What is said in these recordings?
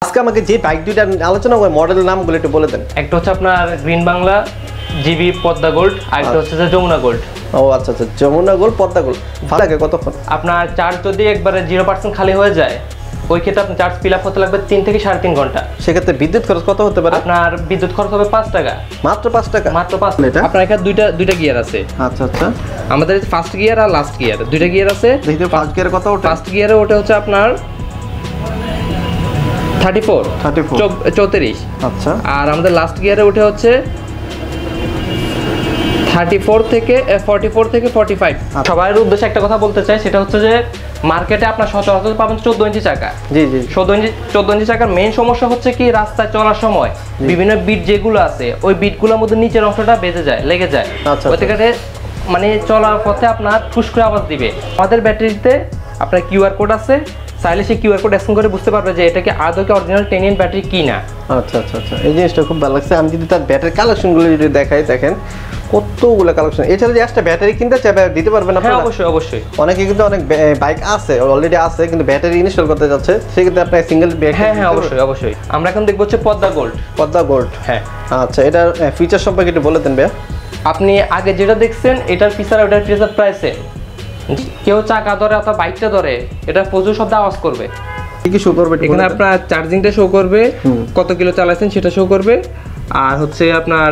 আজকে আমাকে যে বাইক দুইটা আলোচনা করে মডেলের নামগুলো একটু বলে দেন। একটা হচ্ছে আপনার green Bangla GB Padma gold, আর একটা হচ্ছে যে যমুনা গোল্ড। ও আচ্ছা আচ্ছা, যমুনা গোল্ড পদ্মা গোল্ড। ভালো লাগে কতক্ষণ? আপনার চার্জ যদি একবারে 0% খালি হয়ে যায়, ওই ক্ষেত্রে আপনার চার্জ ফিল আপ হতে লাগবে 3 থেকে 3.5 ঘন্টা। সেক্ষেত্রে বিদ্যুৎ খরচ কত হতে পারে? আপনার বিদ্যুৎ খরচ হবে 5 টাকা। মাত্র 5 টাকা? মাত্র 5 এটা আপনার এখানে দুইটা গিয়ার আছে। আচ্ছা আচ্ছা, আমাদের ফার্স্ট গিয়ার আর লাস্ট গিয়ার দুইটা গিয়ার আছে। দেখি ফার্স্ট গিয়ারে কত ওঠে? ফার্স্ট গিয়ারে ওটা হচ্ছে আপনার 34 34। আচ্ছা, আর আমাদের লাস্ট গিয়ারে ওঠে হচ্ছে 44 থেকে 45। সবার উদ্দেশ্যে একটা কথা বলতে চাই, সেটা হচ্ছে যে মার্কেটে আপনার সচরাচর পাবেন 14 ইঞ্চি চাকা। জি জি, 14 ইঞ্চি চাকার মেইন সমস্যা হচ্ছে কি, রাস্তায় চলার সময় বিভিন্ন বিট যেগুলো আছে, ওই বিটগুলোর মধ্যে নিচের অংশটা বেজে যায়, লেগে যায়। আচ্ছা, ওই থেকে মানে চলার পথে আপনার ফুস করে আওয়াজ দিবে। আমাদের ব্যাটারিতে আপনার কিউআর কোড আছে, চাইলে সেই কিউআর কোড স্ক্যান করে বুঝতে পারবে যে এটা কি আদৌ কি অরিজিনাল 10 ব্যাটারি কি না। আচ্ছা আচ্ছা আচ্ছা, এই জিনিসটা খুব ভালো লাগছে। আমি যদি তার ব্যাটারি কালেকশনগুলো যদি দেখাই, দেখেন কতগুলো কালেকশন। এছাড়া যে একটা ব্যাটারি কিনতে চাই দিতে পারবেন আপনারা? হ্যাঁ অবশ্যই অবশ্যই। অনেকে কিন্তু অনেক বাইক আছে অলরেডি আছে, কিন্তু ব্যাটারি ইনস্টল করতে যাচ্ছে, সেক্ষেত্রে আপনার সিঙ্গেল ব্যাটারি। হ্যাঁ হ্যাঁ অবশ্যই অবশ্যই। আমরা এখন দেখব হচ্ছে পদ্মা গোল্ড। পদ্মা গোল্ড, হ্যাঁ। আচ্ছা, এটার ফিচার সম্পর্কে একটু বলে দেন ভাইয়া। আপনি আগে যেটা দেখছেন এটার ফিচার ওটার ফিচার প্রাইসে, কেউ চাকা ধরে অথবা বাইকটা ধরে এটা প্রচুর শব্দ আওয়াজ করবে। কি শো করবে এখানে আপনার চার্জিংটা শো করবে, কত কিলো চালাচ্ছেন সেটা শো করবে, আর হচ্ছে আপনার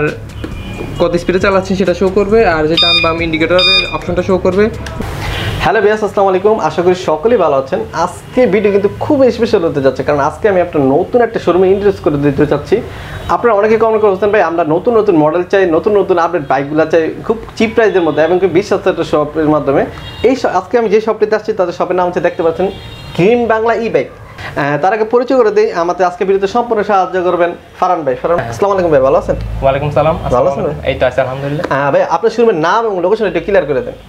কত স্পিডে চালাচ্ছেন সেটা শো করবে, আর যে ডান বাম ইন্ডিকেটরের অপশনটা শো করবে। হ্যালো বিয়াস, আসসালামু আলাইকুম। আশা করি সকলেই ভালো আছেন। আজকে ভিডিও কিন্তু খুব স্পেশাল হতে যাচ্ছে, কারণ আজকে আমি আপনার নতুন একটা শোরুমে ইন্ট্রোডিউস করে দিতে চাচ্ছি। আপনারা অনেকে কমেন্ট করছেন ভাই আমরা নতুন নতুন মডেল চাই, নতুন নতুন আপডেট বাইকগুলো চাই খুব চিপ প্রাইসের মধ্যে এবং কি বিশ্বাস একটা শপের মাধ্যমে। আজকে আমি যে শপটিতে আসছি তাদের শপের নাম হচ্ছে, দেখতে পাচ্ছেন, গ্রিন বাংলা ই বাইক। তার আগে পরিচয় করে দিই, আমাদের আজকে ভিডিওতে সম্পূর্ণ সাহায্য করবেন ফারহান ভাই। ফারহান, আসসালামু আলাইকুম ভাই, ভালো আছেন? ওয়ালাইকুম সালাম। ভালো আছেন? এই তো আছে আলহামদুলিল্লাহ। ভাই আপনার শোরুমের নাম এবং লোকেশন একটু ক্লিয়ার করে দেন।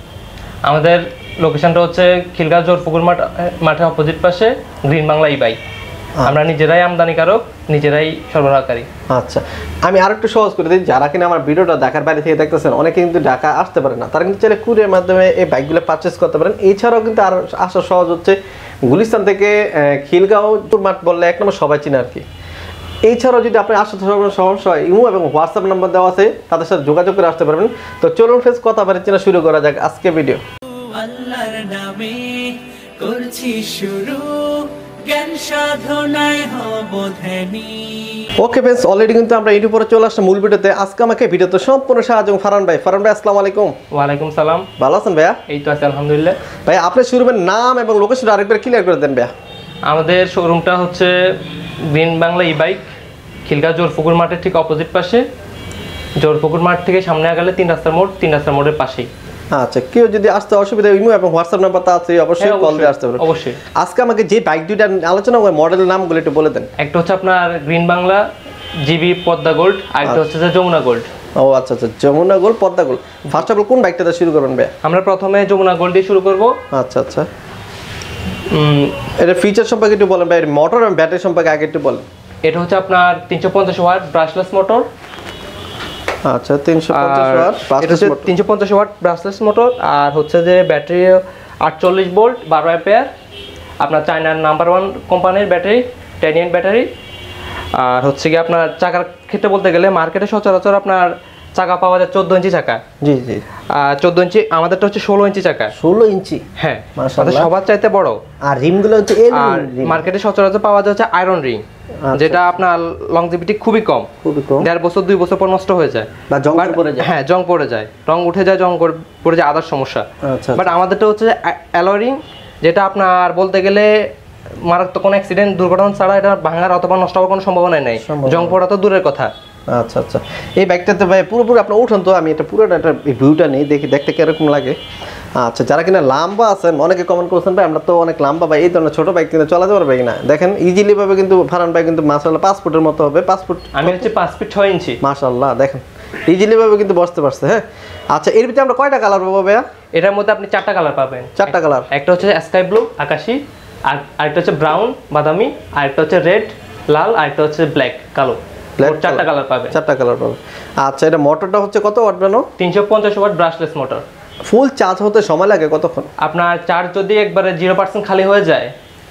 আমাদের লোকেশনটা হচ্ছে খিলগাঁও জোরপুকুর মাঠের অপোজিট পাশে গ্রিন বাংলা ই বাইক। আমরা নিজেরাই আমদানিকারক, নিজেরাই সরবরাহকারী। আচ্ছা, আমি আর একটু সহজ করে দিই, যারা কিনা আমার ভিডিওটা ঢাকার বাইরে থেকে দেখতেছেন, অনেকে কিন্তু ঢাকা আসতে পারে না, তারা কিন্তু চাইলে কুরিয়ার মাধ্যমে এই বাইকগুলো পারচেস করতে পারেন। এছাড়াও কিন্তু আর আসা সহজ হচ্ছে, গুলিস্তান থেকে খিলগাঁও মাঠ বললে এক নম্বর সবাই চিনে আর কি। এছাড়াও যদি আপনি আসতে সমস্যা হয়, ইমো এবং হোয়াটসঅ্যাপ নাম্বার দেওয়া আছে, তাদের সাথে যোগাযোগ করে আসতে পারবেন। তো চলুন ফেস কথা বাড়ি চেনা শুরু করা যাক আজকে ভিডিও। আল্লাহর নামে করছি শুরু, জ্ঞান সাধনায় হব ধ্যানী। ওকে ফ্রেন্ডস, অলরেডি কিন্তু আমরা ইউটিউব পরে চলে আসলাম মূল ভিডিওতে। আজকে আমাকে ভিডিওতে সম্পূর্ণ সাহায্য ফারহান ভাই। ফারহান ভাই, আসসালামু আলাইকুম। ওয়ালাইকুম সালাম। ভালো আছেন ভাইয়া? এই তো আছে আলহামদুলিল্লাহ। ভাই আপনার শোরুমের নাম এবং লোকেশন আরেকবার ক্লিয়ার করে দেন ভাইয়া। আমাদের শোরুমটা হচ্ছে green Bangla e bike, Khilgaon Jorpukur মাঠের ঠিক অপোজিট পাশে। জোরপুকুর মাঠ থেকে সামনে আগালে 3 রাস্তার মোড়, 3 রাস্তার মোড়ের পাশেই। আচ্ছা, কেউ যদি আসতে অসুবিধা, ইমো এবং হোয়াটসঅ্যাপ নাম্বারটা আছে, অবশ্যই কল দিয়ে আসতে পারবেন। অবশ্যই। আজকে আমাকে যে বাইক দুইটা আলোচনা করে মডেলের নামগুলো একটু বলে দেন। একটা হচ্ছে আপনার green Bangla GB Padma gold, আর একটা হচ্ছে যে যমুনা গোল্ড। ও আচ্ছা আচ্ছা, Jamuna gold Padma gold. First of all কোন বাইকটা শুরু করবেন ভাই? আমরা প্রথমে যমুনা গোল্ড দিয়ে শুরু করব। আচ্ছা আচ্ছা, এর ফিচার সম্পর্কে একটু বলেন ভাই, মোটর এবং ব্যাটারি সম্পর্কে আগে একটু বলেন। এটা হচ্ছে আপনার 350 ওয়াট ব্রাশলেস মোটর। আচ্ছা, 350 ওয়াট, এটা হচ্ছে 350 ওয়াট ব্রাশলেস মোটর, আর হচ্ছে যে ব্যাটারি 48 ভোল্ট 12 অ্যাম্পিয়ার। আপনার চায়নার নাম্বার 1 কোম্পানির ব্যাটারি, 10 ব্যাটারি। আর হচ্ছে কি আপনার চাকার ক্ষেত্রে বলতে গেলে মার্কেটে সচরাচর আপনার চাকা পাওয়া যায় 14 ইঞ্চি চাকা। জি জি, 14 ইঞ্চি, আমাদেরটা হচ্ছে 16 ইঞ্চি চাকা। 16 ইঞ্চি? হ্যাঁ, মাশাআল্লাহ, সবার চাইতে বড়। আর রিমগুলো হচ্ছে আর মার্কেটে সচরাচর পাওয়া যায় হচ্ছে আয়রন রিং, যেটা আপনার লংজিভিটি খুবই কম, 1.5 বছর 2 বছর পর নষ্ট হয়ে যায় বা জং পড়ে যায়। হ্যাঁ, জং পড়ে যায়, রং উঠে যায়, জং পড়ে যায়, আদার সমস্যা। আচ্ছা, বাট আমাদেরটা হচ্ছে অ্যালয় রিং, যেটা আপনার বলতে গেলে মারাত্মক কোনো অ্যাক্সিডেন্ট দুর্ঘটনা ছাড়া এটা ভাঙার অথবা নষ্ট হওয়ার কোনো সম্ভাবনা নেই, জং পড়া তো দূরের কথা। আচ্ছা আচ্ছা, এই বাইকটাতে ভাই পুরোপুরি আপনার উঠান তো, আমি এটা পুরোটা একটা ভিউটা নেই, দেখি দেখতে কিরকম লাগে। আচ্ছা, যারা কিনা লম্বা আছেন, অনেকে কমেন্ট করছেন ভাই আমরা তো অনেক লম্বা ভাই, এই ধরনের ছোট বাইক কিন্তু চালাতে পারবে কিনা। দেখেন ইজিলি ভাবে কিন্তু ফারহান ভাই কিন্তু মাশাআল্লাহ 5 ফুটের মতো হবে। 5 ফুট, আমি হচ্ছে 5 ফিট 6 ইঞ্চি। মাশাআল্লাহ, দেখেন ইজিলি ভাবে কিন্তু বসতে পারছে। হ্যাঁ, আচ্ছা, এর ভিতরে আমরা কয়টা কালার পাবো ভাইয়া? এটার মধ্যে আপনি 4টা কালার পাবেন। 4টা কালার? একটা হচ্ছে স্কাই ব্লু আকাশী, আর আরেকটা হচ্ছে ব্রাউন বাদামি, আরেকটা হচ্ছে রেড লাল, আরেকটা হচ্ছে ব্ল্যাক কালো। 4টা কালার পাবেন। 4টা কালার পাবেন। আচ্ছা, এটা মোটরটা হচ্ছে কত ওয়াট বানো? 350 watt brushless motor. Full charge হতে সময় লাগে কতক্ষণ? আপনার চার্জ যদি একবারে 0% খালি হয়ে যায়,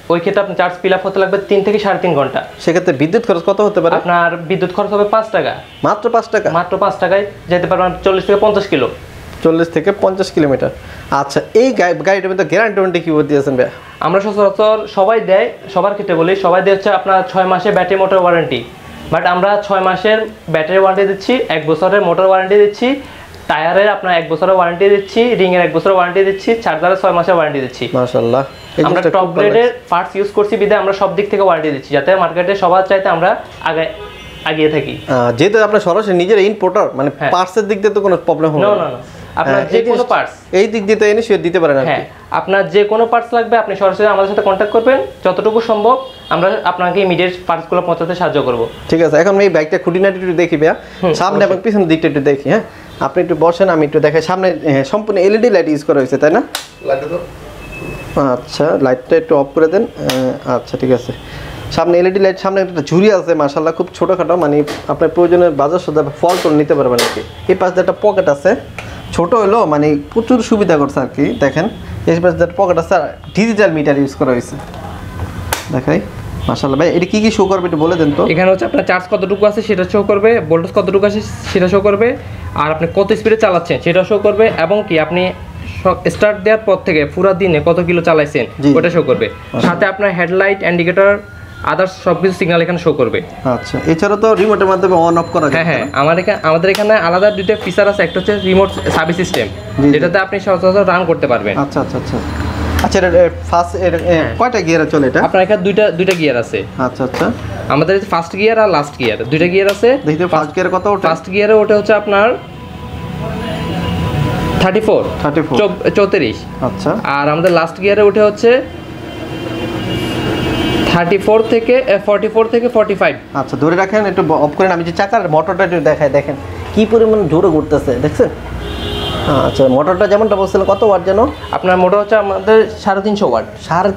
ওই ক্ষেত্রে আপনার চার্জ ফিল আপ হতে লাগবে 3 থেকে 3.5 ঘন্টা। সেক্ষেত্রে বিদ্যুৎ খরচ কত হতে পারে? আপনার বিদ্যুৎ খরচ হবে 5 টাকা। মাত্র 5 টাকা? মাত্র 5 টাকায় যেতে পারবেন 40 থেকে 50 কিলো। 40 থেকে 50 কিলোমিটার। আচ্ছা, এই গাড়িটার মধ্যে গ্যারান্টি কি দিয়েছেন ভাই? আমরা সচরাচর সবাই দেয়, সবার ক্ষেত্রে বলি, সবাই দেয় হচ্ছে আপনার 6 মাসের ব্যাটারি মোটর ওয়ারেন্টি। বাট আমরা 6 মাসের ব্যাটারি ওয়ারেন্টি দিচ্ছি, 1 বছরের মোটর ওয়ারেন্টি দিচ্ছি, টায়ারের আপনার 1 বছরের ওয়ারেন্টি দিচ্ছি, রিংয়ের 1 বছরের ওয়ারেন্টি দিচ্ছি, চার্জারের 6 মাসের ওয়ারেন্টি দিচ্ছি। মাশাআল্লাহ, আমরা টপ গ্রেডের পার্টস ইউজ করছি বিধায় আমরা সব দিক থেকে ওয়ারেন্টি দিচ্ছি, যাতে মার্কেটে সবার চাইতে আমরা আগিয়ে থাকি। যেহেতু আপনার সরাসরি নিজের ইম্পোর্টার, মানে পার্টসের দিক দিয়ে তো কোনো প্রবলেম হবে না? না, আপনার যে কোনো পার্টস এই দিক দিয়ে তো ইনিশিয়েট দিতে পারেন। হ্যাঁ, আপনার যে কোনো পার্টস লাগবে আপনি সরাসরি আমাদের সাথে কন্ট্যাক্ট করবেন, যতটুকু সম্ভব আমরা আপনাকে ইমিডিয়েট পার্টসগুলো পৌঁছাতে সাহায্য করব। ঠিক আছে, এখন এই বাইকটা খুঁটিনাটি একটু দেখি ভাইয়া, সামনে এবং পিছনের দিকটা একটু দেখি। হ্যাঁ, আপনি একটু বসেন, আমি একটু দেখাই। সামনে সম্পূর্ণ এলইডি লাইট ইউজ করা হয়েছে, তাই না? আচ্ছা, লাইটটা একটু অফ করে দেন। আচ্ছা, ঠিক আছে। সামনে এলইডি লাইট, সামনে একটা ঝুড়ি আছে মাশাআল্লাহ, খুব ছোটোখাটো, মানে আপনার প্রয়োজনের বাজার সদা ফল করে নিতে পারবেন আর কি। এই পাশে একটা পকেট আছে, ছোট হলো মানে প্রচুর সুবিধা করছে আর কি। দেখেন এই পাশে একটা পকেট আছে, ডিজিটাল মিটার ইউজ করা হয়েছে। দেখাই মাশাআল্লাহ। ভাই এটা কি কি শো করবে একটু বলে দেন তো। এখানে হচ্ছে আপনার চার্জ কতটুকু আছে সেটা শো করবে, ভোল্টেজ কতটুকু আছে সেটা শো করবে, আর আপনি কত স্পিডে চালাচ্ছেন সেটা শো করবে, এবং কি আপনি স্টার্ট দেওয়ার পর থেকে পুরো দিনে কত কিলো চালাইছেন ওটা শো করবে। সাথে আপনার হেডলাইট, ইন্ডিকেটর, আদার্স সবকিছু সিগন্যাল এখানে শো করবে। আচ্ছা, এছাড়া তো রিমোটের মাধ্যমে অন অফ করা যায়। হ্যাঁ, আমাদের এখানে আলাদা দুটো ফিচার আছে, একটা হচ্ছে রিমোট সার্ভিস সিস্টেম, যেটাতে আপনি সচরাচর রান করতে পারবেন। আচ্ছা আচ্ছা আচ্ছা আচ্ছা, এটা ফার্স্ট কয়টা গিয়ারে চলে এটা? আপনার এখানে দুইটা গিয়ার আছে। আচ্ছা আচ্ছা, আমাদের ফার্স্ট গিয়ার আর লাস্ট গিয়ার, দুইটা গিয়ার আছে। দেখতে ফার্স্ট গিয়ারে কত ওঠে? ফার্স্ট গিয়ারে ওটা হচ্ছে আপনার 34। আচ্ছা, আর আমাদের লাস্ট গিয়ারে ওঠে হচ্ছে 44 থেকে 45। আচ্ছা, ধরে রাখেন, একটু অফ করেন, আমি যে চাকার মোটরটা একটু দেখাই। দেখেন কি পরিমাণ জোরে ঘুরতেছে, দেখছেন? আচ্ছা, মোটরটা যেমনটা বলছিলেন কত ওয়াট যেন? আপনার মোটর হচ্ছে আমাদের 350 ওয়াট।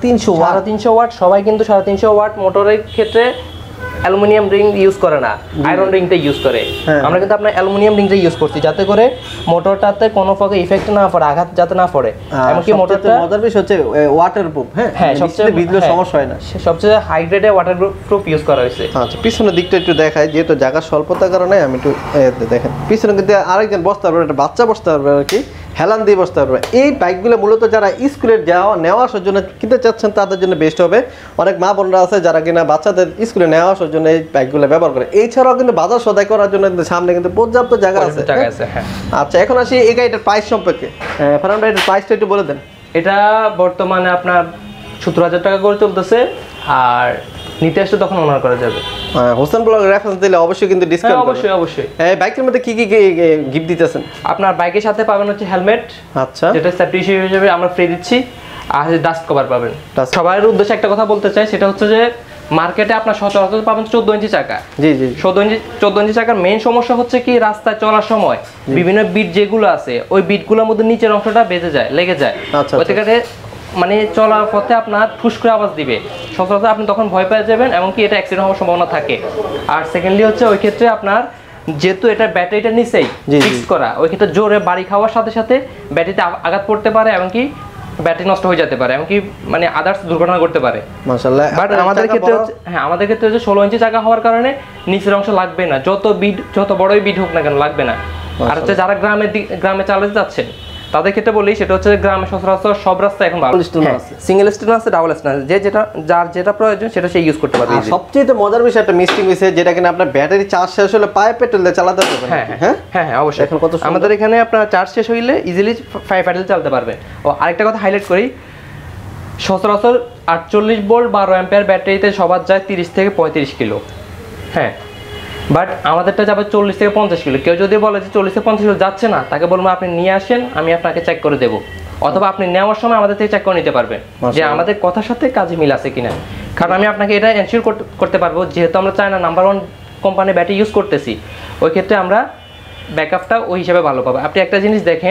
350 ওয়াট। সবাই কিন্তু 350 ওয়াট মোটরের ক্ষেত্রে অ্যালুমিনিয়াম রিং ইউজ করে না, আয়রন রিংটা ইউজ করে। আমরা কিন্তু আপনার অ্যালুমিনিয়াম রিংটা ইউজ করছি, যাতে করে মোটরটাতে কোনো প্রকার ইফেক্ট না পড়ে, আঘাত যাতে না পড়ে। এমনকি মোটরটা মজার বিষয় হচ্ছে ওয়াটারপ্রুফ। হ্যাঁ, সবচেয়ে বিদ্যুৎ সমস্যা হয় না, সবচেয়ে হাই গ্রেডে ওয়াটারপ্রুফ ইউজ করা হয়েছে। আচ্ছা, পিছনের দিকটা একটু দেখাই, যেহেতু জায়গার স্বল্পতার কারণে আমি একটু দেখেন। পিছনে কিন্তু আরেকজন বসতে পারবে, একটা বাচ্চা বসতে পারবে আর কি, হেলান দিয়ে বসতে পারবে। এই বাইকগুলো মূলত যারা স্কুলে নেওয়া আসার জন্য কিনতে চাচ্ছেন তাদের জন্য বেস্ট হবে। অনেক মা বোনরা আছে যারা কিনা বাচ্চাদের স্কুলে নেওয়া আসার জন্য এই বাইকগুলো ব্যবহার করে। এছাড়াও কিন্তু বাজার সদাই করার জন্য সামনে কিন্তু পর্যাপ্ত জায়গা আছে। আচ্ছা, এখন আসি এই গাড়িটার প্রাইস সম্পর্কে। ফারহান ভাই, এটার প্রাইসটা একটু বলে দেন। এটা বর্তমানে আপনার 17,000 টাকা করে চলতেছে, আর নিতে আসলে তখন অনার করা যাবে। হোসেন ব্লগের রেফারেন্স দিলে অবশ্যই কিন্তু ডিসকাউন্ট। অবশ্যই। বাইকের মধ্যে কি কি গিফট দিতেছেন? আপনার বাইকের সাথে পাবেন হচ্ছে হেলমেট, আচ্ছা, যেটা সেফটি ইস্যু হিসেবে আমরা ফ্রি দিচ্ছি, আর ডাস্ট কভার পাবেন। সবার উদ্দেশ্যে একটা কথা বলতে চাই, সেটা হচ্ছে যে মার্কেটে আপনার সচরাচর পাবেন 14 ইঞ্চি চাকা। জি 14 ইঞ্চি চাকার মেইন সমস্যা হচ্ছে কি, রাস্তায় চলার সময় বিভিন্ন বিট যেগুলো আছে, ওই বিটগুলোর মধ্যে নিচের অংশটা লেগে যায়। ওই থেকে মানে চলার পথে আপনার ঠুস করে আওয়াজ দিবে, সচরাচর আপনি তখন ভয় পেয়ে যাবেন, এমনকি এটা অ্যাক্সিডেন্ট হওয়ার সম্ভাবনা থাকে। আর সেকেন্ডলি হচ্ছে ওই ক্ষেত্রে আপনার যেহেতু এটা ব্যাটারিটা নিচেই ফিক্স করা, ওই ক্ষেত্রে জোরে বাড়ি খাওয়ার সাথে সাথে ব্যাটারিতে আঘাত পড়তে পারে, এমনকি ব্যাটারি নষ্ট হয়ে যেতে পারে, এমনকি মানে আদার্স দুর্ঘটনা করতে পারে। মাশাআল্লাহ। বাট আমাদের ক্ষেত্রে হচ্ছে 16 ইঞ্চি চাকা হওয়ার কারণে নিচের অংশ লাগবে না, যত বড়ই বিট হোক না কেন লাগবে না। আর হচ্ছে যারা গ্রামে চালাতে যাচ্ছেন তাদের ক্ষেত্রে বলি, সেটা হচ্ছে গ্রামে সচরাচর সব রাস্তা এখন সিঙ্গেল স্টেন আছে, ডাবল স্টেন আছে, যার যেটা প্রয়োজন সেটা সে ইউজ করতে পারবে। সবচেয়ে মজার বিষয় একটা মিস্টিং হয়েছে, যেটা কিনা আপনার ব্যাটারি চার্জ শেষ হলে পায়ে পেট্রোল দিয়ে চালাতে পারবেন। হ্যাঁ, অবশ্যই। এখন কত আমাদের এখানে আপনার চার্জ শেষ হইলে ইজিলি 5 প্যাডেল চালাতে পারবে। ও আরেকটা কথা হাইলাইট করি, সচরাচর 48 ভোল্ট 12 অ্যাম্পিয়ার ব্যাটারিতে সবার যায় 30 থেকে 35 কিলো। হ্যাঁ, বাট আমাদেরটা যাবে 40 থেকে 50 কিলো। কেউ যদি বলে যে 40 থেকে 50 কিলো যাচ্ছে না, তাকে বলবো আপনি নিয়ে আসেন, আমি আপনাকে চেক করে দেবো, অথবা আপনি নেওয়ার সময় আমাদের থেকে চেক করে নিতে পারবেন যে আমাদের কথার সাথে কাজে মিল আছে কিনা। কারণ আমি আপনাকে এটা এনশিওর করতে পারবো, যেহেতু আমরা China number 1 company battery use করতেছি, ওই ক্ষেত্রে আমরা ব্যাকআপটা ওই হিসাবে ভালো পাবো। আপনি একটা জিনিস দেখেন,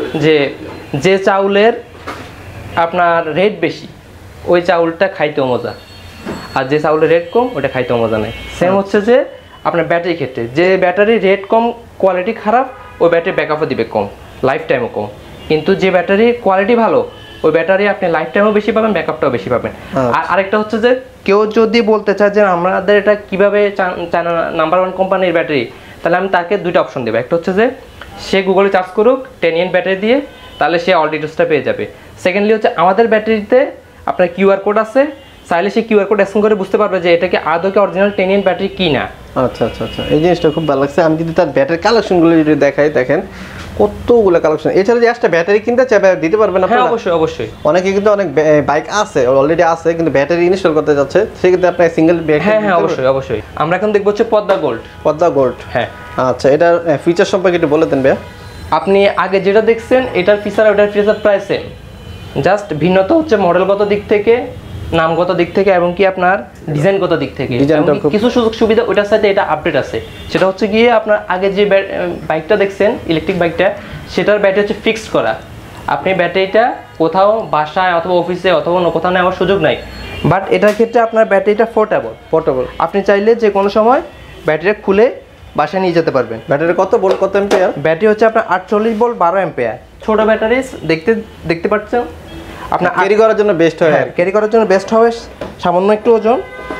যে চাউলের আপনার রেট বেশি ওই চাউলটা খাইতেও মজা, আর যে চাউলের রেট কম ওটা খাইতেও মজা নেই। সেম হচ্ছে যে আপনার ব্যাটারির ক্ষেত্রে, যে ব্যাটারি রেট কম, কোয়ালিটি খারাপ, ওই ব্যাটারি ব্যাকআপও দিবে কম, লাইফ টাইমও কম। কিন্তু যে ব্যাটারি কোয়ালিটি ভালো, ওই ব্যাটারি আপনি লাইফ টাইমও বেশি পাবেন, ব্যাকআপটাও বেশি পাবেন। আর আরেকটা হচ্ছে যে কেউ যদি বলতে চায় যে আমাদের এটা কিভাবে চায়না নাম্বার 1 কোম্পানির ব্যাটারি, তাহলে আমি তাকে দুইটা অপশন দেবো। একটা হচ্ছে যে সে গুগলে চার্জ করুক 10 ব্যাটারি দিয়ে, তাহলে সে অল ডিটেলসটা পেয়ে যাবে। সেকেন্ডলি হচ্ছে আমাদের ব্যাটারিতে আপনার কিউআর কোড আছে, চাইলে সে কিউআর কোড স্ক্যান করে বুঝতে পারবে যে এটা কি আদৌ কি অরিজিনাল 10 ব্যাটারি কি না। আচ্ছা আচ্ছা আচ্ছা, এই জিনিসটা খুব ভালো লাগছে। আমি যদি তার ব্যাটারি কালেকশনগুলো যদি দেখাই, দেখেন কতগুলো কালেকশন। এছাড়া যে একটা ব্যাটারি কিনতে চাই দিতে পারবেন হ্যাঁ আপনারা? অবশ্যই অবশ্যই। অনেকে কিন্তু অনেক বাইক আছে অলরেডি আছে, কিন্তু ব্যাটারি ইনস্টল করতে যাচ্ছে, সেক্ষেত্রে আপনার সিঙ্গেল ব্যাটারি। হ্যাঁ হ্যাঁ অবশ্যই অবশ্যই। আমরা এখন দেখবো হচ্ছে পদ্মা গোল্ড। পদ্মা গোল্ড, হ্যাঁ আচ্ছা, এটার ফিচার সম্পর্কে একটু বলে দেন ভাইয়া। আপনি আগে যেটা দেখছেন এটার ফিচার ওটার ফিচার প্রায় সেম, জাস্ট ভিন্নতা হচ্ছে মডেলগত দিক থেকে, নামগত দিক থেকে, এবং কি আপনার ডিজাইনগত দিক থেকে। কিছু সুযোগ সুবিধা ওটার সাথে এটা আপডেট আছে। সেটা হচ্ছে গিয়ে আপনার আগে যে বাইকটা দেখছেন ইলেকট্রিক বাইকটা, সেটার ব্যাটারি হচ্ছে ফিক্সড করা। আপনি ব্যাটারিটা কোথাও বাসায় অথবা অফিসে অথবা অন্য কোথাও নেওয়ার সুযোগ নাই। বাট এটার ক্ষেত্রে আপনার ব্যাটারিটা পোর্টেবল, আপনি চাইলে যে কোনো সময় ব্যাটারিটা খুলে বাসায় নিয়ে যেতে পারবেন। ব্যাটারি কত ভোল্ট, কত অ্যাম্পিয়ার? ব্যাটারি হচ্ছে আপনার 48 ভোল্ট 12 অ্যাম্পিয়ার। ছোট ব্যাটারি দেখতে পাচ্ছেন আপনার ক্যারি করার জন্য বেস্ট হয়। ক্যারি করার জন্য বেস্ট হবে, সামান্য একটু ওজন।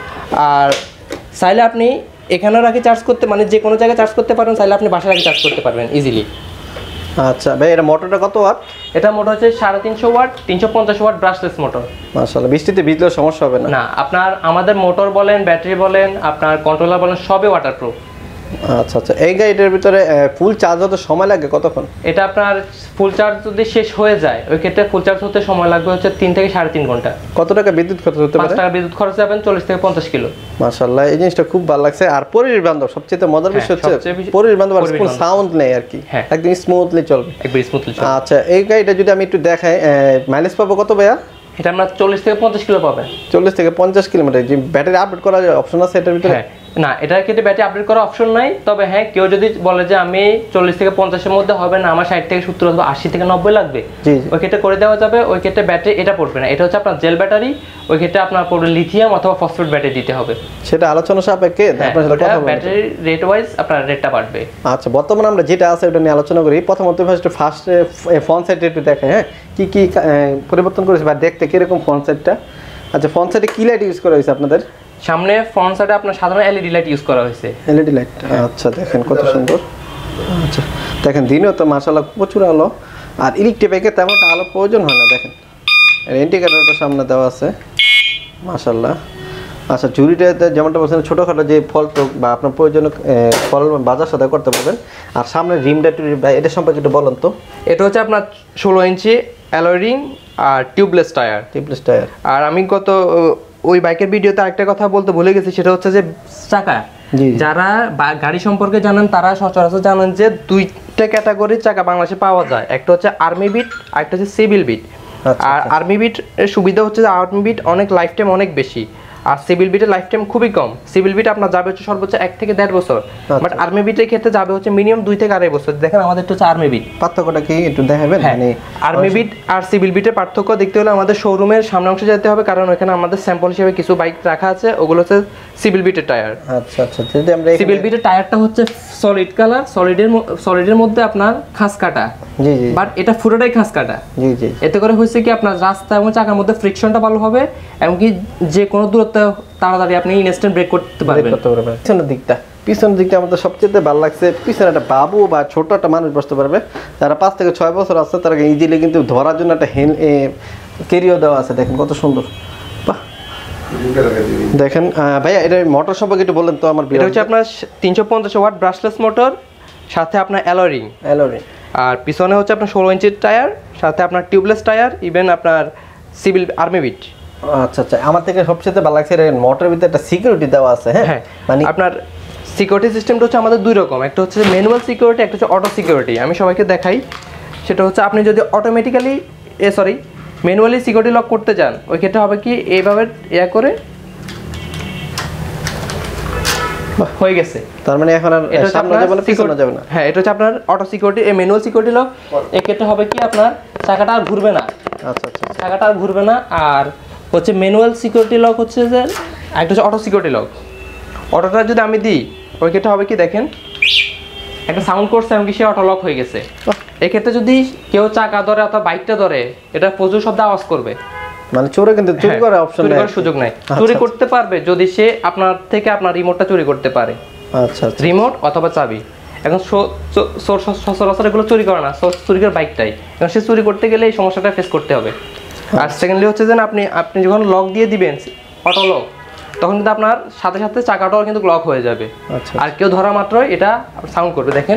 আর চাইলে আপনি এখানেও রাখি চার্জ করতে, মানে যে কোনো জায়গায় চার্জ করতে পারেন, চাইলে আপনি বাসায় রাখি চার্জ করতে পারবেন ইজিলি। আচ্ছা ভাই, এটা মোটরটা কত ওয়াট? এটা মোটর হচ্ছে 350 ওয়াট, 350 ওয়াট ব্রাশলেস মোটর। মাশাআল্লাহ, বৃষ্টিতে ভিজলেও সমস্যা হবে না? না, আপনার আমাদের মোটর বলেন, ব্যাটারি বলেন, আপনার কন্ট্রোলার বলেন, সবই ওয়াটারপ্রুফ। আচ্ছা আচ্ছা, এই গাড়িটার ভিতরে ফুল চার্জ হতে সময় লাগে কতক্ষণ? এটা আপনার ফুল চার্জ যদি শেষ হয়ে যায়, ওই ক্ষেত্রে ফুল চার্জ হতে সময় লাগবে হচ্ছে 3 থেকে 3.5 ঘন্টা। কত টাকা বিদ্যুৎ খরচ হতে পারে? 5 টাকা বিদ্যুৎ খরচ যাবেন, 40 থেকে 50 কিলো। মাশাআল্লাহ, এই জিনিসটা খুব ভালো লাগছে। আর পরিবেশ বান্ধব, সবচেয়ে মজার বিষয় হচ্ছে পরিবেশ বান্ধব, আর কোনো সাউন্ড নেই আর কি, একদম স্মুথলি চলবে, একদম স্মুথলি চলবে। আচ্ছা, এই গাড়িটা যদি আমি একটু দেখাই, মাইলেজ পাবো কত ভাইয়া? এটা আমরা 40 থেকে 50 কিলো পাবেন। 40 থেকে 50 কিলোমিটার। যে ব্যাটারি আপডেট করার অপশন আছে এটার ভিতরে? না, এটার ক্ষেত্রে ব্যাটারি আপডেট করার অপশন নাই। তবে হ্যাঁ, কেউ যদি বলে যে আমি 40 থেকে 50 এর মধ্যে হবে না, আমার 60 থেকে 70 অথবা 80 থেকে 90 লাগবে, ওই ক্ষেত্রে করে দেওয়া যাবে। ওই ক্ষেত্রে ব্যাটারি এটা পড়বে না, এটা হচ্ছে আপনার জেল ব্যাটারি। ওই ক্ষেত্রে আপনার পড়বে লিথিয়াম অথবা ফসফেট ব্যাটারি দিতে হবে। সেটা আলোচনা সাপেক্ষে আপনার সাথে কথা বলবো। ব্যাটারি রেট ওয়াইজ আপনার রেটটা বাড়বে। আচ্ছা, বর্তমানে আমরা যেটা আছে ওটা নিয়ে আলোচনা করি। প্রথমত ফার্স্ট ফ্রন্ট সাইড একটু দেখাই, হ্যাঁ, কি কি পরিবর্তন করেছে বা দেখতে কিরকম ফ্রন্ট সাইডটা। আচ্ছা, ফ্রন্ট সাইডে কি লাইট ইউজ করা হয়েছে আপনাদের? সামনে ফ্রন্ট সাইডে আপনার সাধারণ এলইডি লাইট ইউজ করা হয়েছে। এলইডি লাইট, আচ্ছা, দেখেন কত সুন্দর। আচ্ছা, দেখেন দিনেও তো মাশাআল্লাহ প্রচুর আলো, আর ইলেকট্রিক বাইকে তেমন আলো প্রয়োজন হয় না। দেখেন ইন্ডিকেটরটা সামনে দেওয়া আছে, মাশাআল্লাহ। আচ্ছা, ঝুড়িটাতে যেমনটা বলছেন ছোটোখাটো যে ফল বা আপনার প্রয়োজনীয় ফল বাজার সাথে করতে পারবেন। আর সামনে রিমটা এটা সম্পর্কে একটু বলেন তো। এটা হচ্ছে আপনার 16 ইঞ্চি অ্যালয় রিং আর টিউবলেস টায়ার। আর আমি ওই বাইকের ভিডিওতে আরেকটা কথা বলতে ভুলে গেছি, সেটা হচ্ছে যে চাকা। যারা গাড়ি সম্পর্কে জানেন তারা সচরাচর জানেন যে দুইটা ক্যাটাগরির চাকা বাংলাদেশে পাওয়া যায়, একটা হচ্ছে আর্মি বিট আর একটা হচ্ছে সিভিল বিট। আর আর্মি বিট এর সুবিধা হচ্ছে যে আর্মি বিট অনেক লাইফ টাইম অনেক বেশি, আর সিভিল বিটের লাইফ টাইম খুবই কম। সিভিল বিট আপনার যাবে হচ্ছে সর্বোচ্চ 1 থেকে 1.5 বছর, বাট আর্মি বিটের ক্ষেত্রে যাবে হচ্ছে মিনিমাম 2 থেকে 2.5 বছর। দেখেন আমাদের হচ্ছে আর্মি বিট। পার্থক্যটা কি একটু দেখাবেন? মানে আর্মি বিট আর সিভিল বিটের পার্থক্য দেখতে হলে আমাদের শোরুমের সামনে অংশে যেতে হবে, কারণ ওখানে আমাদের স্যাম্পল হিসেবে কিছু বাইক রাখা আছে, ওগুলো হচ্ছে সিভিল বিটের টায়ার। আচ্ছা আচ্ছা, যদি আমরা সিভিল বিটের টায়ারটা হচ্ছে সলিড কালার, সলিডের মধ্যে আপনার খাস কাটা। জি জি, বাট এটা পুরোটাই খাস কাটা। জি জি, এতে করে হচ্ছে কি আপনার রাস্তা এবং চাকার মধ্যে ফ্রিকশনটা ভালো হবে, এমনকি যে কোনো দূরত্ব তাড়াতাড়ি আপনি ইনস্ট্যান্ট ব্রেক করতে পারবেন। পিছনের দিকটা আমাদের সবচেয়ে ভালো লাগছে। পিছনে একটা বাবু বা ছোট একটা মানুষ বসতে পারবে। যারা 5 থেকে 6 বছর আছে তারা ইজিলি কিন্তু ধরার জন্য একটা ক্যারিও দেওয়া আছে। দেখেন কত সুন্দর। দেখেন ভাইয়া, এটা মোটর সম্পর্কে একটু বলেন তো আমার। এটা হচ্ছে আপনার 350 ওয়াট ব্রাশলেস মোটর, সাথে আপনার অ্যালয় রিং। আর পিছনে হচ্ছে আপনার 16 ইঞ্চির টায়ার, সাথে আপনার টিউবলেস টায়ার, ইভেন আপনার সিভিল আর্মি বিট। আচ্ছা আচ্ছা, আমার থেকে সবচেয়ে ভালো লাগছে মোটরের ভিতরে একটা সিকিউরিটি দেওয়া আছে। হ্যাঁ, মানে আপনার সিকিউরিটি সিস্টেমটা হচ্ছে আমাদের দুই রকম, একটা হচ্ছে ম্যানুয়াল সিকিউরিটি, একটা হচ্ছে অটো সিকিউরিটি। আমি সবাইকে দেখাই, সেটা হচ্ছে আপনি যদি ম্যানুয়ালি সিকিউরিটি লক করতে চান, ওই ক্ষেত্রে হবে কি এইভাবে করে হয়ে গেছে। তার মানে এখন আর সামনে যাবে না, পিছনে যাবে না। হ্যাঁ, এটা হচ্ছে আপনার অটো সিকিউরিটি। এই ম্যানুয়াল সিকিউরিটি লক, এই ক্ষেত্রে হবে কি আপনার চাকাটা আর ঘুরবে না। আচ্ছা আচ্ছা, চাকাটা আর ঘুরবে না। আর হচ্ছে ম্যানুয়াল সিকিউরিটি লক হচ্ছে যে একটা হচ্ছে অটো সিকিউরিটি লক। অটোটা যদি আমি দিই, ওই ক্ষেত্রে হবে কি দেখেন, একটা সাউন্ড করছে এমনকি সে অটো লক হয়ে গেছে। এক্ষেত্রে যদি কেউ চাকা ধরে অথবা বাইকটা ধরে, এটা প্রচুর শব্দ আওয়াজ করবে। মানে চোরে কিন্তু চুরি করার অপশন চুরি করার সুযোগ নাই। চুরি করতে পারবে যদি সে আপনার থেকে আপনার রিমোটটা চুরি করতে পারে। আচ্ছা, রিমোট অথবা চাবি। এখন সচরাচর এগুলো চুরি করে না, চুরি করে বাইকটাই। এখন সে চুরি করতে গেলে এই সমস্যাটা ফেস করতে হবে। আর সেকেন্ডলি হচ্ছে যে আপনি যখন লক দিয়ে দিবেন অটো লক, তখন কিন্তু আপনার সাথে সাথে চাকাটাও কিন্তু লক হয়ে যাবে। আচ্ছা, আর কেউ ধরা মাত্র এটা সাউন্ড করবে, দেখেন।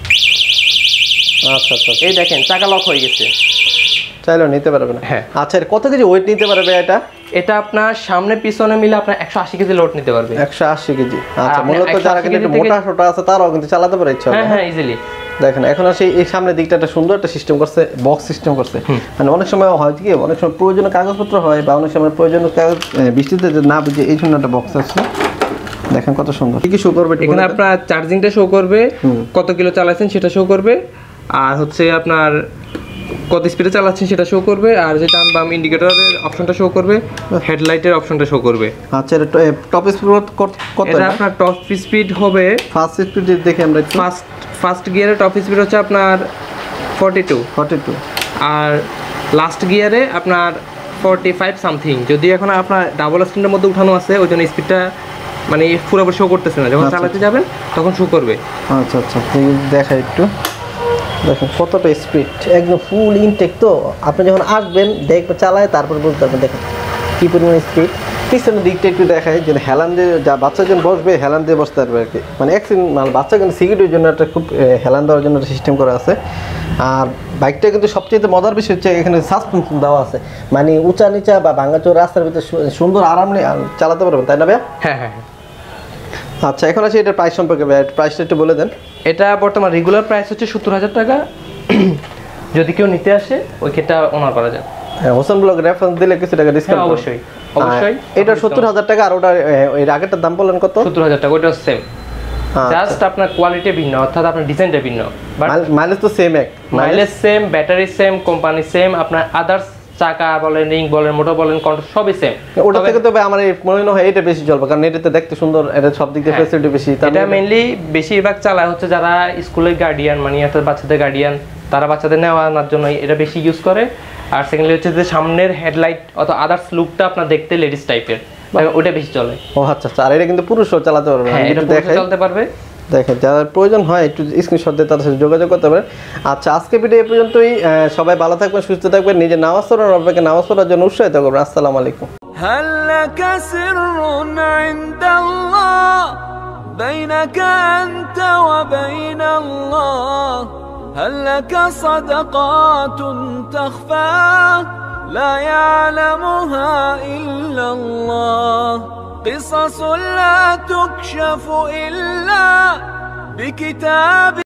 আচ্ছা আচ্ছা, এই দেখেন চাকা লক হয়ে গেছে। চাইলেও নিতে পারবে না। হ্যাঁ। আচ্ছা, কত কেজি ওয়েট নিতে পারবে এটা? এটা আপনার সামনে পিছনে মিলে আপনার 180 কেজি লোড নিতে পারবে। 180 কেজি। আচ্ছা, আপনি মূলত যারা কিন্তু একটু মোটা সোটা আছে তারাও কিন্তু চালাতে পারে ইচ্ছা হ্যাঁ, ইজিলি। দেখেন এখন আসে এই সামনের দিকটা একটা সুন্দর একটা সিস্টেম করছে, বক্স সিস্টেম করছে। মানে অনেক সময় হয় কি, অনেক সময় প্রয়োজনীয় কাগজপত্র হয় বা অনেক সময় প্রয়োজনীয় কাগজ বৃষ্টিতে না বুঝে এই জন্য একটা বক্স আছে। দেখেন কত সুন্দর। কি কি শো করবে এখানে আপনার চার্জিংটা শো করবে, কত কিলো চালাচ্ছেন সেটা শো করবে, আর হচ্ছে আপনার কত স্পিডে চালাচ্ছেন সেটা শো করবে, আর যে ডান বাম ইন্ডিকেটরের অপশনটা শো করবে, হেডলাইটের অপশনটা শো করবে। আচ্ছা, এটা টপ স্পিড কত? এটা আপনার টপ স্পিড হবে, ফার্স্ট স্পিড দেখে আমরা একটু। ফার্স্ট গিয়ারে টপ স্পিড হচ্ছে আপনার 42, আর লাস্ট গিয়ারে আপনার 45 সামথিং। যদি এখন আপনার ডাবল স্ট্যান্ডের মধ্যে উঠানো আছে, ওই জন্য স্পিডটা মানে পুরোপুরি শো করতেছে না। যখন চালাতে যাবেন তখন শো করবে। আচ্ছা আচ্ছা, দেখা একটু। দেখেন কতটা স্পিড, একদম ফুল ইনটেক। তো আপনি যখন আসবেন দেখবেন চালায়, তারপর বুঝতে পারবেন দেখেন কী পরিমাণ স্পিড। পিছনের দিকটা একটু দেখায় যে হেলান দিয়ে যা বাচ্চা যখন বসবে হেলান দিয়ে বসতে পারবে আর কি। মানে অ্যাক্সিডেন্ট মানে বাচ্চা কিন্তু সিকিউরিটির জন্য একটা খুব হেলান দেওয়ার জন্য একটা সিস্টেম করা আছে। আর বাইকটা কিন্তু সবচেয়ে মজার বিষয় হচ্ছে এখানে সাসপেনশন দেওয়া আছে, মানে উঁচা নিচা বা ভাঙাচোর রাস্তার ভিতরে সুন্দর আরাম নিয়ে চালাতে পারবেন, তাই না ভাইয়া? হ্যাঁ। আচ্ছা, এখন আসি এটার প্রাইস সম্পর্কে ভাই, প্রাইসটা একটু বলে দেন। এটা বর্তমান রেগুলার প্রাইস হচ্ছে 70,000 টাকা। যদি কেউ নিতে আসে ওই ক্ষেত্রে অনার করা যায়। হ্যাঁ, হোসেন ব্লগ রেফারেন্স দিলে কিছু টাকা ডিসকাউন্ট। অবশ্যই। এটা 70,000 টাকা, আর ওটা এর আগেরটার দাম বলেন কত? 70,000 টাকা। ওটা সেম, জাস্ট আপনার কোয়ালিটি ভিন্ন, অর্থাৎ আপনার ডিজাইনটা ভিন্ন, বাট মাইলেজ তো same. Mileage same, battery same, company same, আপনার আদার্স চাকা বলেন, রিং বলেন, মোটর বলেন, কন্ট্রোল সবই সেম। ওটা থেকে তো আমার মনে হয় এটা বেশি চলবে, কারণ এটাতে দেখতে সুন্দর, এটা সব দিক দিয়ে ফ্যাসিলিটি বেশি। এটা মেইনলি বেশিরভাগ চালায় হচ্ছে যারা স্কুলের গার্ডিয়ান, মানে একটা বাচ্চাদের গার্ডিয়ান, তারা বাচ্চাদের নেওয়া আনার জন্য এটা বেশি ইউজ করে। আর সেকেন্ডলি হচ্ছে যে সামনের হেডলাইট অথবা আদার্স লুকটা আপনার দেখতে লেডিস টাইপের, ওটা বেশি চলে। ও আচ্ছা আচ্ছা, আর এটা কিন্তু পুরুষও চালাতে পারবে। হ্যাঁ, এটা পুরুষও চলতে পারবে। দেখেন যাদের প্রয়োজন হয় একটু স্ক্রিনশট দিয়ে তাদের সাথে যোগাযোগ করতে পারেন। আচ্ছা, আজকে ভিডিও এই পর্যন্তই। সবাই ভালো থাকবেন, সুস্থ থাকবেন, নিজের নামাজ পড়ার রব্বাকে নামাজ পড়ার জন্য উৎসাহিত করবেন। আসসালামু আলাইকুম। هل لك سر عند الله بينك أنت وبين الله هل لك صدقات تخفى لا يعلمها إلا الله قصص لا تكشف إلا بكتاب